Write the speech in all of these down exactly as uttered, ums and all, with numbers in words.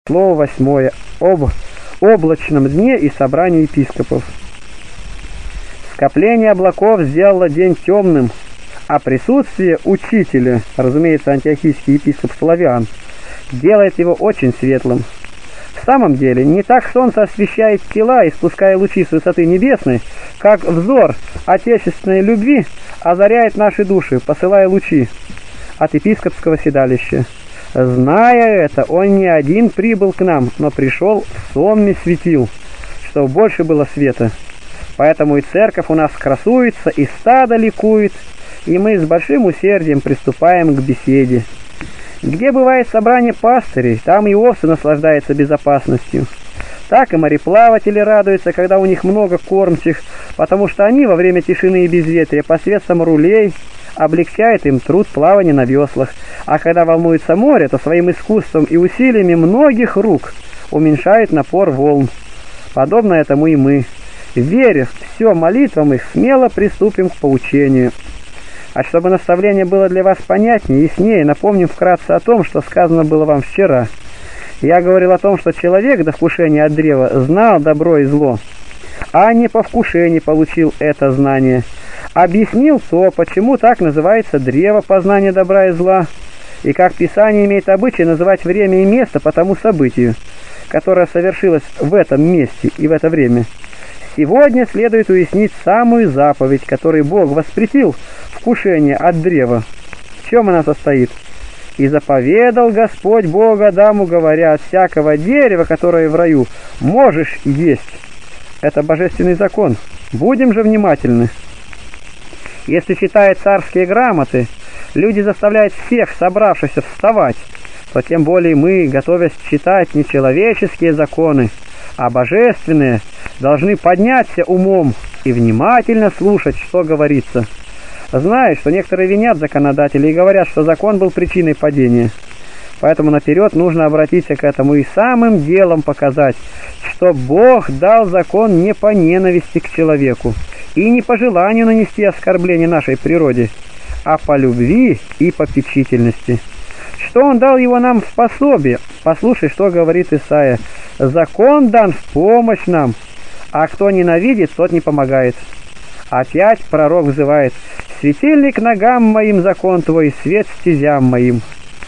Слово восьмое. Об облачном дне и собрании епископов. Скопление облаков сделало день темным, а присутствие учителя, разумеется, антиохийский епископ Флавиан, делает его очень светлым. В самом деле, не так солнце освещает тела, испуская лучи с высоты небесной, как взор отечественной любви озаряет наши души, посылая лучи от епископского седалища. Зная это, он не один прибыл к нам, но пришел в сонме светил, чтобы больше было света. Поэтому и церковь у нас красуется, и стадо ликует, и мы с большим усердием приступаем к беседе. Где бывает собрание пастырей, там и овцы наслаждаются безопасностью. Так и мореплаватели радуются, когда у них много кормчих, потому что они во время тишины и безветрия посредством рулей облегчают им труд плавания на веслах, а когда волнуется море, то своим искусством и усилиями многих рук уменьшают напор волн. Подобно этому и мы, веря в все молитвам их, смело приступим к поучению. А чтобы наставление было для вас понятнее, яснее, напомним вкратце о том, что сказано было вам вчера. Я говорил о том, что человек до вкушения от древа знал добро и зло, а не по вкушению получил это знание. Объяснил то, почему так называется древо познания добра и зла, и как Писание имеет обычай называть время и место по тому событию, которое совершилось в этом месте и в это время. Сегодня следует уяснить самую заповедь, которой Бог воспретил вкушение от древа. В чем она состоит? «И заповедал Господь Бог Адаму, говоря, от всякого дерева, которое в раю, можешь есть». Это божественный закон. Будем же внимательны. Если, читая царские грамоты, люди заставляют всех собравшихся вставать, то тем более мы, готовясь читать не человеческие законы, а божественные, должны подняться умом и внимательно слушать, что говорится. Знаю, что некоторые винят законодателей и говорят, что закон был причиной падения. Поэтому наперед нужно обратиться к этому и самым делом показать, что Бог дал закон не по ненависти к человеку и не по желанию нанести оскорбление нашей природе, а по любви и попечительности. Что Он дал его нам в пособие? Послушай, что говорит Исаия. «Закон дан в помощь нам, а кто ненавидит, тот не помогает». Опять пророк взывает: «Светильник ногам моим закон твой, свет стезям моим».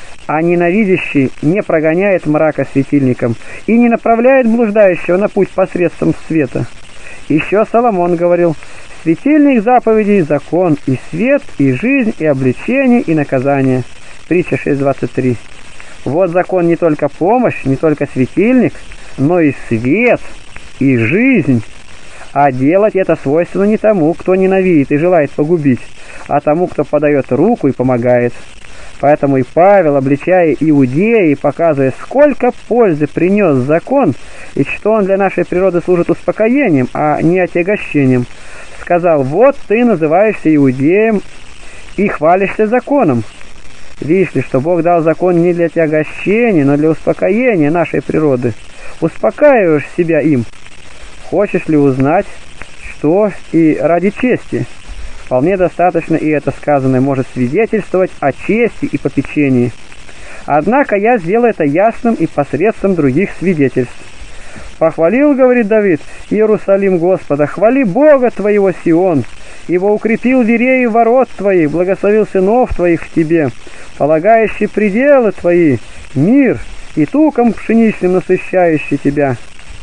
А ненавидящий не прогоняет мрака светильником и не направляет блуждающего на путь посредством света. Еще Соломон говорил: «Светильник заповедей, закон, и свет, и жизнь, и обличение, и наказание». Притча шесть двадцать три. Вот закон не только помощь, не только светильник, но и свет, и жизнь. А делать это свойственно не тому, кто ненавидит и желает погубить, а тому, кто подает руку и помогает. Поэтому и Павел, обличая иудеи и показывая, сколько пользы принес закон, и что он для нашей природы служит успокоением, а не отягощением, сказал: «Вот ты называешься иудеем и хвалишься законом». Видишь ли, что Бог дал закон не для отягощения, но для успокоения нашей природы. Успокаиваешь себя им. Хочешь ли узнать, что и ради чести? Вполне достаточно, и это сказанное может свидетельствовать о чести и попечении. Однако я сделаю это ясным и посредством других свидетельств. «Похвалил, — говорит Давид, — Иерусалим Господа, хвали Бога твоего Сион, ибо укрепил вереи ворот твоих, благословил сынов твоих в тебе, полагающий пределы твои, мир и туком пшеничным насыщающий тебя».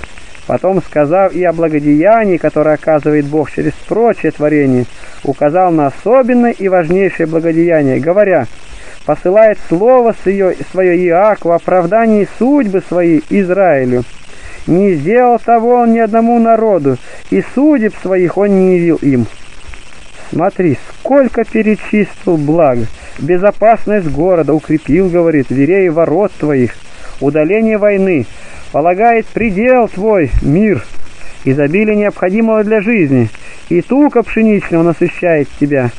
Потом, сказав и о благодеянии, которое оказывает Бог через прочее творение, указал на особенное и важнейшее благодеяние, говоря: «Посылает слово свое, свое Иакову, оправдание судьбы своей Израилю. Не сделал того он ни одному народу, и судеб своих он не явил им». Смотри, сколько перечислил благ. Безопасность города укрепил, говорит, вереи ворот твоих, удаление войны, полагает предел твой, мир, изобилие необходимого для жизни, и тука пшеничного насыщает тебя.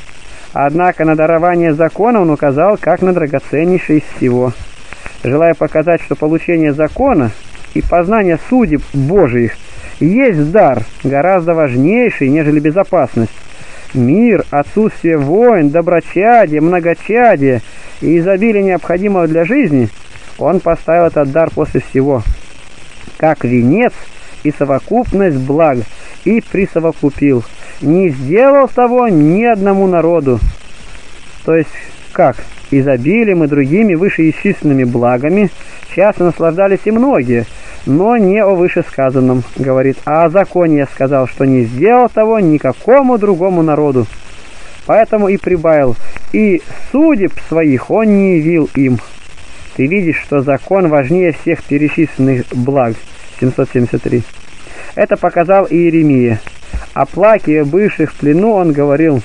Однако на дарование закона он указал как на драгоценнейшее из всего, желая показать, что получение закона и познание судеб Божиих есть дар, гораздо важнейший, нежели безопасность. Мир, отсутствие войн, доброчадие, многочадие и изобилие необходимого для жизни Он поставил этот дар после всего, как венец и совокупность благ, и присовокупил. Не сделал того ни одному народу. То есть, как? Изобилием и другими вышеисчисленными благами часто наслаждались и многие, но не о вышесказанном, говорит, а о законе я сказал, что не сделал того никакому другому народу. Поэтому и прибавил, и судеб своих он не явил им. Ты видишь, что закон важнее всех перечисленных благ. семьсот семьдесят три. Это показал и Иеремия. О плаке бывших в плену он говорил: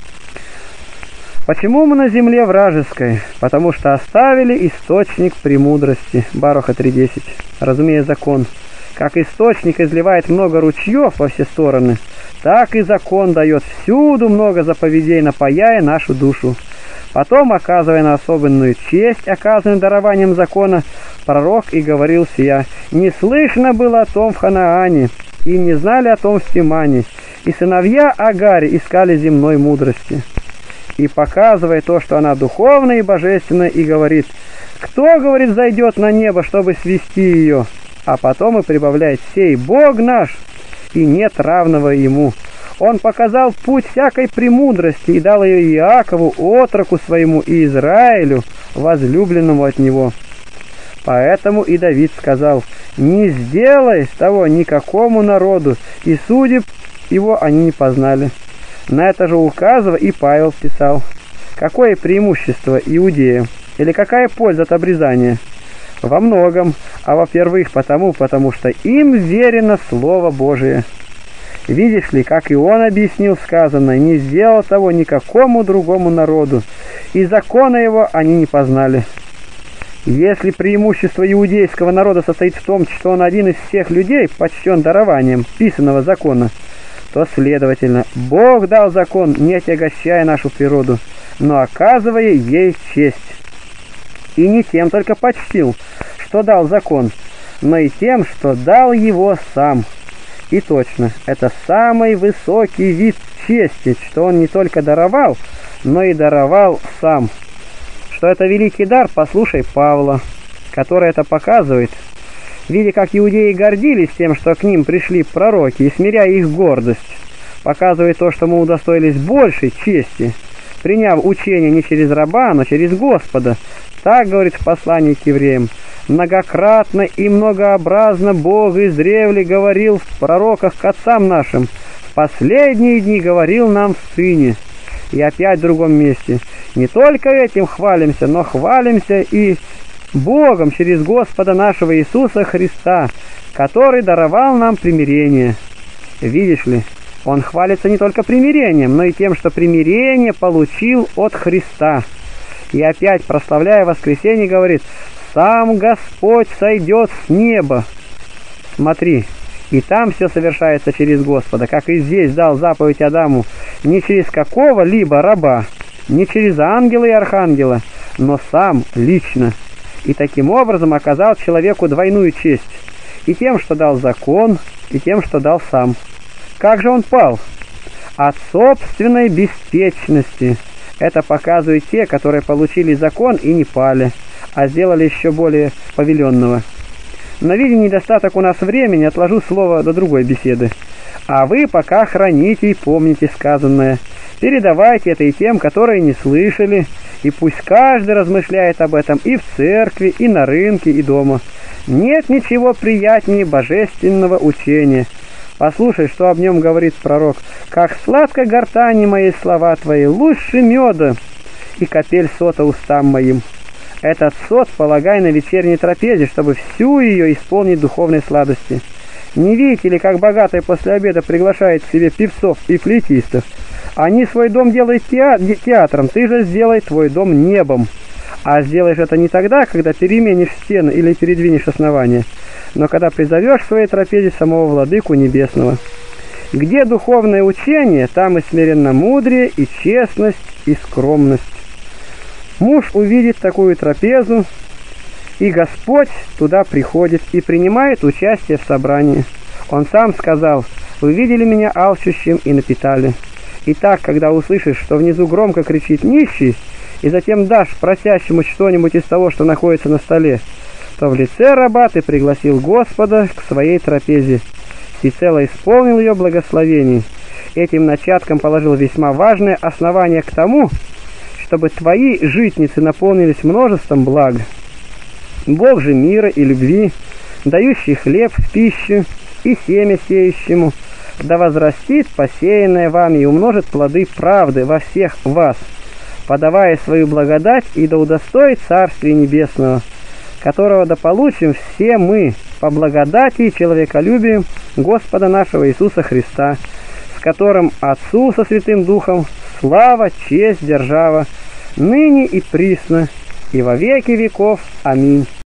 «Почему мы на земле вражеской? Потому что оставили источник премудрости». Баруха три десять. Разумея закон. Как источник изливает много ручьев во все стороны, так и закон дает всюду много заповедей, напояя нашу душу. Потом, оказывая на особенную честь, оказанную дарованием закона, пророк и говорил сия: «Не слышно было о том в Ханаане, и не знали о том в Тимане, и сыновья Агари искали земной мудрости». И показывая то, что она духовная и божественная, и говорит: «Кто, говорит, зайдет на небо, чтобы свести ее?» А потом и прибавляет: «Сей Бог наш, и нет равного ему». Он показал путь всякой премудрости и дал ее Иакову, отроку своему, и Израилю, возлюбленному от него. Поэтому и Давид сказал: «Не сделай того никакому народу», и судеб его они не познали. На это же указывая и Павел писал: «Какое преимущество иудеям? Или какая польза от обрезания? Во многом, а во-первых потому, потому что им верено Слово Божие». Видишь ли, как и он объяснил сказанное: «Не сделал того никакому другому народу, и закона его они не познали». Если преимущество иудейского народа состоит в том, что он один из всех людей почтен дарованием писанного закона, то, следовательно, Бог дал закон, не отягощая нашу природу, но оказывая ей честь. И не тем только почтил, что дал закон, но и тем, что дал его сам. И точно, это самый высокий вид чести, что он не только даровал, но и даровал сам. Что это великий дар, послушай Павла, который это показывает. Видя, как иудеи гордились тем, что к ним пришли пророки, и смиряя их гордость, показывает то, что мы удостоились большей чести, приняв учение не через раба, но через Господа. Так говорит в послании к евреям: «Многократно и многообразно Бог издревле говорил в пророках к отцам нашим, в последние дни говорил нам в Сыне». И опять в другом месте: «Не только этим хвалимся, но хвалимся и Богом через Господа нашего Иисуса Христа, который даровал нам примирение». Видишь ли, он хвалится не только примирением, но и тем, что примирение получил от Христа. И опять, прославляя воскресение, говорит: «Сам Господь сойдет с неба». Смотри, и там все совершается через Господа, как и здесь дал заповедь Адаму не через какого-либо раба, не через ангела и архангела, но сам лично. И таким образом оказал человеку двойную честь, и тем, что дал закон, и тем, что дал сам. Как же он пал? От собственной беспечности. Это показывают те, которые получили закон и не пали, а сделали еще более повеленного. Но, видя недостаток у нас времени, отложу слово до другой беседы. А вы пока храните и помните сказанное. Передавайте это и тем, которые не слышали, и пусть каждый размышляет об этом и в церкви, и на рынке, и дома. Нет ничего приятнее божественного учения. Послушай, что об нем говорит пророк: «Как сладко гортани мои слова твои, лучше меда, и капель сота устам моим». Этот сот полагай на вечерней трапезе, чтобы всю ее исполнить духовной сладости. Не видите ли, как богатый после обеда приглашает к себе певцов и флейтистов? Они свой дом делают театром, ты же сделай твой дом небом. А сделаешь это не тогда, когда переменишь стены или передвинешь основания, но когда призовешь в своей трапезе самого Владыку Небесного. Где духовное учение, там и смиренно мудрее, и честность, и скромность. Муж увидит такую трапезу, и Господь туда приходит и принимает участие в собрании. Он сам сказал: «Вы видели меня алчущим и напитали». Итак, когда услышишь, что внизу громко кричит нищий, и затем дашь просящему что-нибудь из того, что находится на столе, что в лице раба ты пригласил Господа к своей трапезе, всецело исполнил ее благословений. Этим начатком положил весьма важное основание к тому, чтобы твои житницы наполнились множеством благ. Бог же мира и любви, дающий хлеб в пищу и семя сеющему, да возрастит посеянное вами и умножит плоды правды во всех вас, подавая свою благодать, и да удостоит Царствия Небесного, которого да получим все мы по благодати и человеколюбию Господа нашего Иисуса Христа, с которым Отцу со Святым Духом слава, честь, держава, ныне и присно, и во веки веков. Аминь.